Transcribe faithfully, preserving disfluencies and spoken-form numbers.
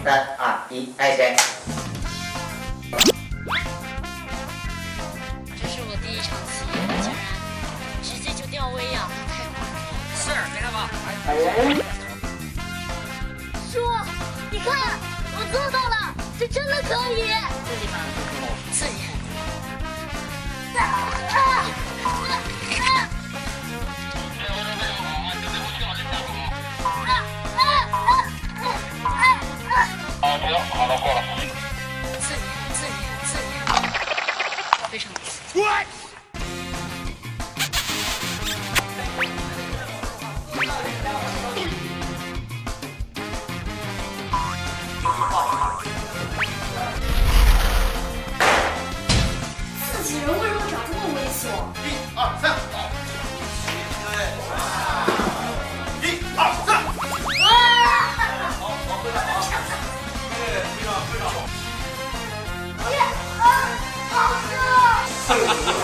三二一，开始。 这是我第一场棋，竟然直接就吊威呀，太快了！是，给他吧。 叔，你看，我做到了，这真的可以。 刺激吗？刺激。 啊啊！ 好了，过了。 刺激，刺激，刺激，非常刺激。 自己人为什么长这么猥琐？ 一二三，好。一二三。好，好，非常好。对，非常非常好。 一二，好吃。